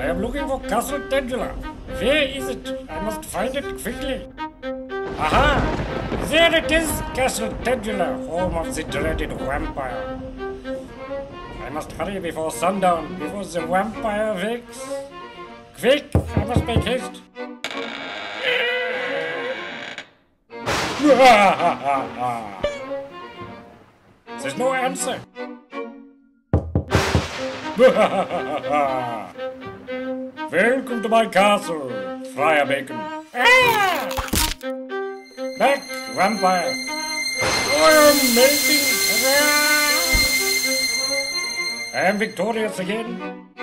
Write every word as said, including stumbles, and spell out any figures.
am looking for Castle Tedula. Where is it? I must find it quickly. Aha! There it is, Castle Tedula, home of the dreaded vampire. I must hurry before sundown, before the vampire wakes. Quick, I must make haste. There's no answer. Welcome to my castle, Friar Bacon. Ah! Back, vampire. Oh, amazing. I am victorious again.